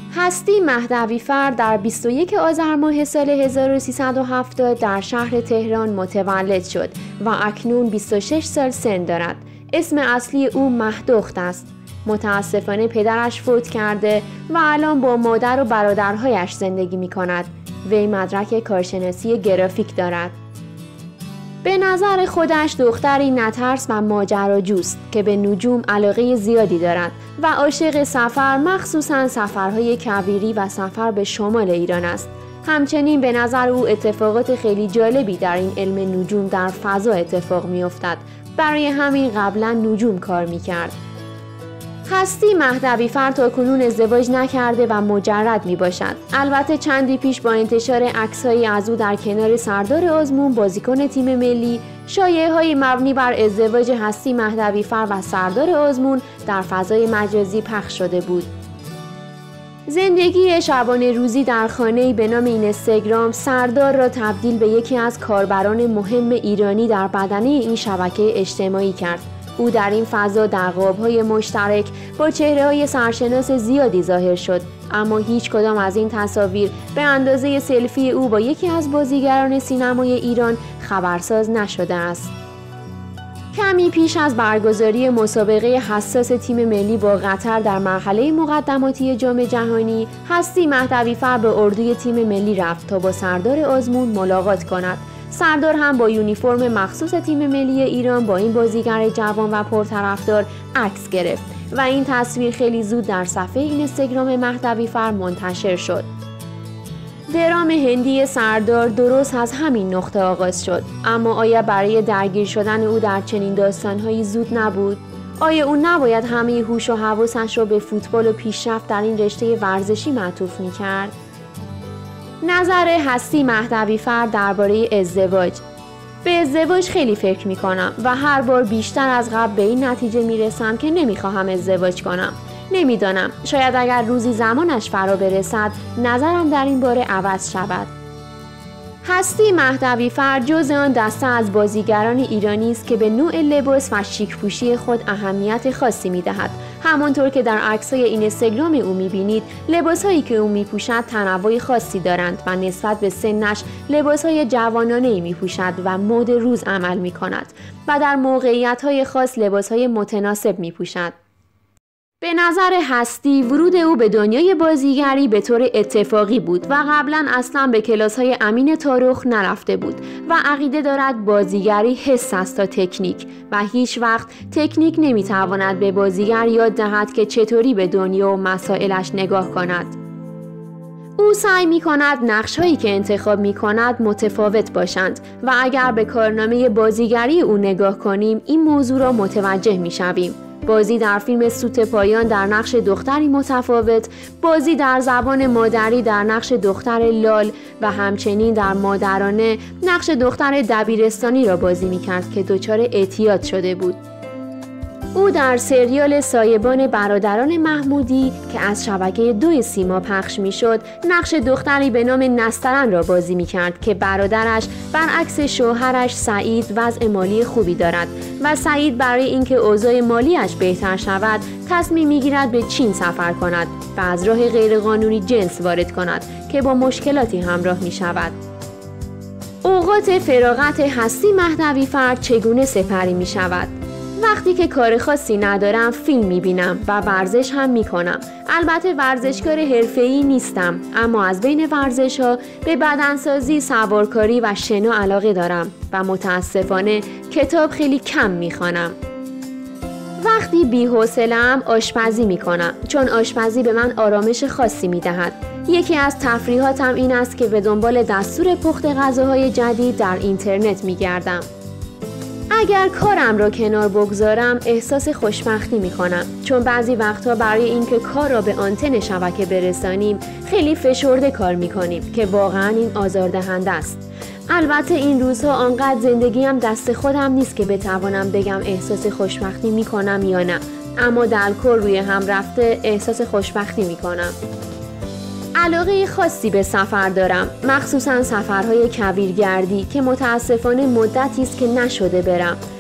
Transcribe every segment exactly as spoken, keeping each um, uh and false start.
هستی مهدوی‌فر در بیست و یکم آذر ماه سال هزار و سیصد و هفتاد در شهر تهران متولد شد و اکنون بیست و شش سال سن دارد. اسم اصلی او مهدخت است. متاسفانه پدرش فوت کرده و الان با مادر و برادرهایش زندگی می کند. وی مدرک کارشناسی گرافیک دارد. به نظر خودش دختری نترس و ماجراجوست که به نجوم علاقه زیادی دارد و عاشق سفر، مخصوصاً سفرهای کویری و سفر به شمال ایران است. همچنین به نظر او اتفاقات خیلی جالبی در این علم نجوم در فضا اتفاق می افتد. برای همین قبلا نجوم کار می کرد. هستی مهدوی‌فر تا کنون ازدواج نکرده و مجرد می باشد. البته چندی پیش با انتشار عکس‌هایی از او در کنار سردار آزمون بازیکن تیم ملی، شایعه‌های مبنی بر ازدواج هستی مهدوی‌فر و سردار آزمون در فضای مجازی پخش شده بود. زندگی شبانه روزی در خانه‌ای به نام اینستاگرام سردار را تبدیل به یکی از کاربران مهم ایرانی در بدنه این شبکه اجتماعی کرد. او در این فضا در قاب‌های مشترک با چهره‌های سرشناس زیادی ظاهر شد، اما هیچ کدام از این تصاویر به اندازه سلفی او با یکی از بازیگران سینمای ایران خبرساز نشده است. کمی پیش از برگزاری مسابقه حساس تیم ملی با قطر در مرحله مقدماتی جام جهانی، هستی مهدوی‌فر به اردوی تیم ملی رفت تا با سردار آزمون ملاقات کند. سردار هم با یونیفرم مخصوص تیم ملی ایران با این بازیگر جوان و پرطرفدار عکس گرفت و این تصویر خیلی زود در صفحه اینستاگرام مهدوی‌فر منتشر شد. درام هندی سردار درست از همین نقطه آغاز شد، اما آیا برای درگیر شدن او در چنین داستان‌هایی زود نبود؟ آیا او نباید همه هوش و حواسش را به فوتبال و پیشرفت در این رشته ورزشی معطوف می‌کرد؟ نظر هستی مهدوی‌فر درباره ازدواج. به ازدواج خیلی فکر می‌کنم و هر بار بیشتر از قبل به این نتیجه می‌رسم که نمی‌خواهم ازدواج کنم. نمی‌دانم، شاید اگر روزی زمانش فرا برسد نظرم در این باره عوض شود. هستی مهدوی‌فر جز آن دسته از بازیگران ایرانی است که به نوع لباس و شیک پوشی خود اهمیت خاصی می‌دهد. همانطور که در عکس‌های اینستاگرام او می‌بینید، لباس‌هایی که او می‌پوشد تنوع خاصی دارند و نسبت به سنش لباس‌های جوانانه‌ای می‌پوشد و مد روز عمل می‌کند و در موقعیت‌های خاص لباس‌های متناسب می‌پوشد. به نظر هستی ورود او به دنیای بازیگری به طور اتفاقی بود و قبلا اصلا به کلاس‌های امین تاروخ نرفته بود و عقیده دارد بازیگری حس است تا تکنیک و هیچ وقت تکنیک نمیتواند به بازیگر یاد دهد که چطوری به دنیا و مسائلش نگاه کند. او سعی می کند نقش‌هایی که انتخاب می کند متفاوت باشند و اگر به کارنامه بازیگری او نگاه کنیم این موضوع را متوجه می شویم. بازی در فیلم سوت پایان در نقش دختری متفاوت، بازی در زبان مادری در نقش دختر لال و همچنین در مادرانه نقش دختر دبیرستانی را بازی می‌کرد که دچار اعتیاد شده بود. او در سریال سایبان برادران محمودی که از شبکه دو سیما پخش میشد، نقش دختری به نام نسترن را بازی میکرد که برادرش برعکس شوهرش سعید وضع مالی خوبی دارد و سعید برای اینکه اوضاع مالیش بهتر شود تصمیم میگیرد به چین سفر کند و از راه غیرقانونی جنس وارد کند که با مشکلاتی همراه میشود. اوقات فراغت هستی مهدوی‌فر چگونه سپری میشود؟ وقتی که کار خاصی ندارم فیلم میبینم و ورزش هم میکنم. البته ورزشکار حرفه‌ای نیستم، اما از بین ورزش‌ها به بدنسازی، سوارکاری و شنا علاقه دارم و متاسفانه کتاب خیلی کم میخوانم. وقتی بی‌حوصله‌ام آشپزی میکنم، چون آشپزی به من آرامش خاصی میدهد. یکی از تفریحاتم این است که به دنبال دستور پخت غذاهای جدید در اینترنت میگردم. اگر کارم را کنار بگذارم احساس خوشبختی میکنم، چون بعضی وقتها برای اینکه کار را به آنتن شبکه برسانیم خیلی فشرده کار میکنیم که واقعا این آزاردهنده است. البته این روزها آنقدر زندگیم دست خودم نیست که بتوانم بگم احساس خوشبختی میکنم یا نه، اما در کل روی هم رفته احساس خوشبختی میکنم. علاقه خاصی به سفر دارم، مخصوصا سفرهای کویرگردی که متاسفانه مدتی است که نشده برم.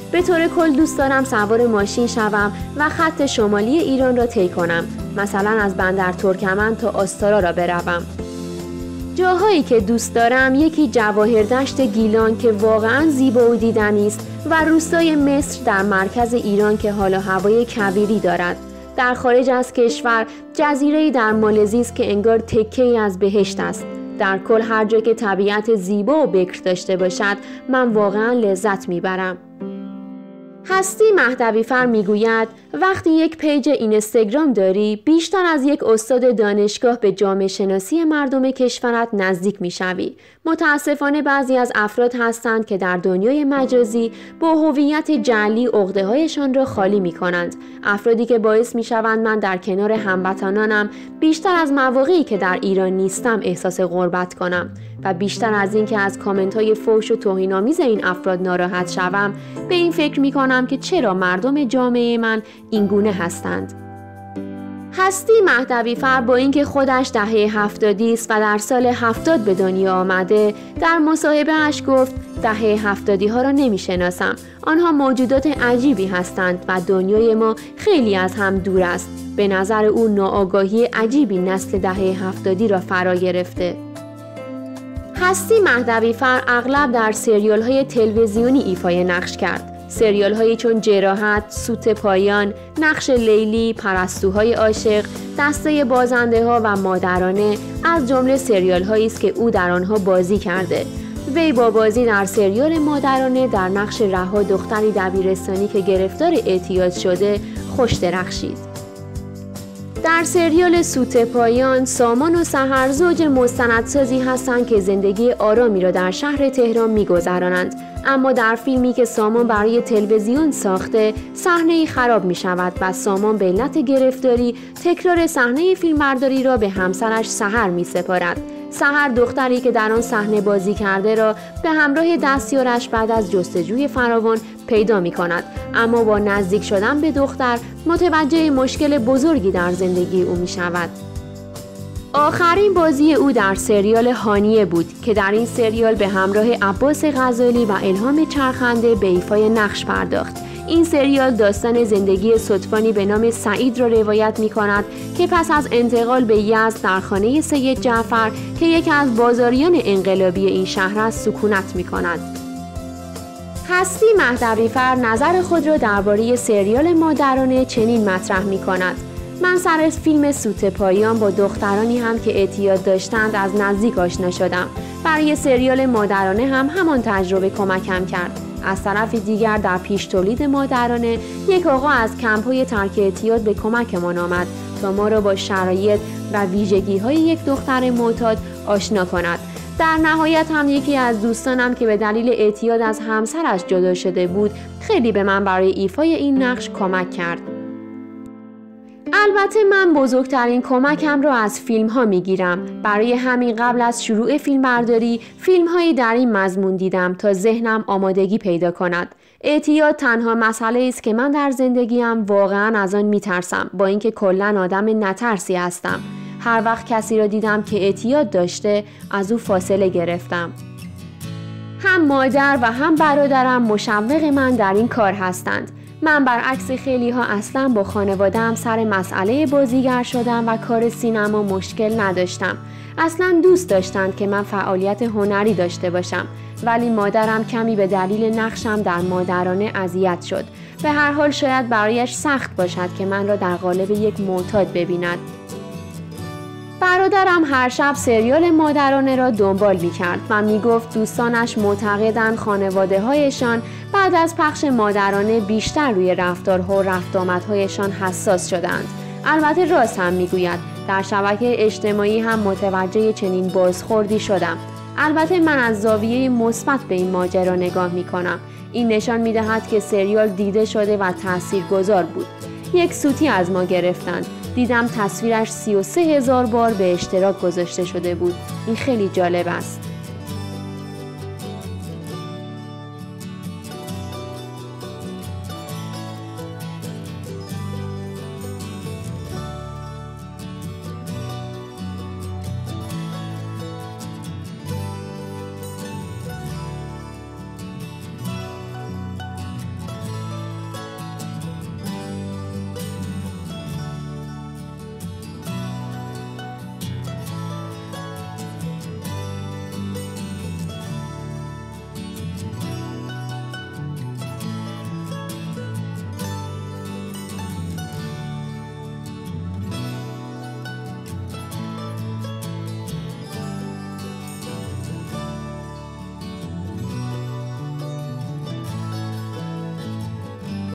به طور کل دوست دارم سوار ماشین شوم و خط شمالی ایران را طی کنم، مثلا از بندر ترکمن تا آستارا را بروم. جاهایی که دوست دارم یکی جواهردشت گیلان که واقعا زیبا و دیدنی است و روستای مصر در مرکز ایران که حال و هوای کویری دارد. در خارج از کشور جزیره‌ای در مالزی است که انگار تکه‌ای از بهشت است. در کل هر جا که طبیعت زیبا و بکر داشته باشد من واقعا لذت میبرم. هستی مهدوی‌فر میگوید وقتی یک پیج اینستاگرام داری بیشتر از یک استاد دانشگاه به جامعه شناسی مردم کشورت نزدیک میشوی. متاسفانه بعضی از افراد هستند که در دنیای مجازی با هویت جعلی عقده‌هایشان را خالی میکنند. افرادی که باعث میشوند من در کنار هموطنانم بیشتر از مواقعی که در ایران نیستم احساس غربت کنم و بیشتر از این که از کامنت‌های فحش و توهین‌آمیز این افراد ناراحت شوم به این فکر می‌کنم که چرا مردم جامعه من اینگونه هستند. هستی مهدوی‌فر با اینکه خودش دهه هفتادی است و در سال هفتاد به دنیا آمده در مصاحبه اش گفت دهه هفتادی ها را نمی‌شناسم. آنها موجودات عجیبی هستند و دنیای ما خیلی از هم دور است. به نظر او ناآگاهی عجیبی نسل دهه هفتادی را فرا گرفته. هستی مهدوی‌فر اغلب در سریال های تلویزیونی ایفای نقش کرد. سریال هایی چون جراحت، سوت پایان، نقش لیلی، پرستوهای عاشق، دسته بازنده ها و مادرانه از جمله سریال هایی است که او در آنها بازی کرده. وی با بازی در سریال مادرانه در نقش رها دختری دبیرستانی که گرفتار اعتیاد شده خوش درخشید. در سریال سوت پایان سامان و سحر زوج مستندسازی هستند که زندگی آرامی را در شهر تهران می‌گذرانند، اما در فیلمی که سامان برای تلویزیون ساخته صحنه‌ای خراب می‌شود و سامان به علت گرفتاری تکرار صحنه فیلمبرداری را به همسرش سحر می‌سپارد. سحر دختری که در آن صحنه بازی کرده را به همراه دستیارش بعد از جستجوی فراوان پیدا می کند، اما با نزدیک شدن به دختر متوجه مشکل بزرگی در زندگی او می شود. آخرین بازی او در سریال هانیه بود که در این سریال به همراه عباس غزالی و الهام چرخنده به ایفای نقش پرداخت. این سریال داستان زندگی صدفانی به نام سعید را روایت می کند که پس از انتقال به یزد در خانه سید جعفر که یکی از بازاریان انقلابی این شهر است سکونت می کند. هستی مهدوی‌فر نظر خود را درباره سریال مادرانه چنین مطرح می کند: من سر از فیلم سوت پایان با دخترانی هم که اعتیاد داشتند از نزدیک آشنا شدم. برای سریال مادرانه هم همان تجربه کمکم کرد. از طرف دیگر در پیش تولید مادرانه یک آقا از کمپ‌های ترک اعتیاد به کمکمان آمد تا ما را با شرایط و ویژگی‌های یک دختر معتاد آشنا کند. در نهایت هم یکی از دوستانم که به دلیل اعتیاد از همسرش جدا شده بود خیلی به من برای ایفای این نقش کمک کرد. البته من بزرگترین کمکم را از فیلم ها می گیرم. برای همین قبل از شروع فیلم برداری فیلم هایی در این مضمون دیدم تا ذهنم آمادگی پیدا کند. اعتیاد تنها مسئله است که من در زندگیم واقعا از آن می ترسم، با اینکه کلاً آدم نترسی هستم. هر وقت کسی را دیدم که اعتیاد داشته از او فاصله گرفتم. هم مادر و هم برادرم مشوق من در این کار هستند. من برعکس خیلی ها اصلا با خانواده‌ام سر مسئله بازیگر شدم و کار سینما مشکل نداشتم. اصلا دوست داشتند که من فعالیت هنری داشته باشم، ولی مادرم کمی به دلیل نقشم در مادرانه اذیت شد. به هر حال شاید برایش سخت باشد که من را در قالب یک معتاد ببیند. برادرم هر شب سریال مادرانه را دنبال می کرد و می گفت دوستانش معتقدند خانواده هایشان بعد از پخش مادرانه بیشتر روی رفتارها و رفت آمدهایشان حساس شدند. البته راست هم می گوید. در شبکه اجتماعی هم متوجه چنین بازخوردی شدم. البته من از زاویه مثبت به این ماجرا نگاه می کنم. این نشان می دهد که سریال دیده شده و تاثیرگذار بود. یک سوتی از ما گرفتند. دیدم تصویرش سی و سه هزار بار به اشتراک گذاشته شده بود. این خیلی جالب است.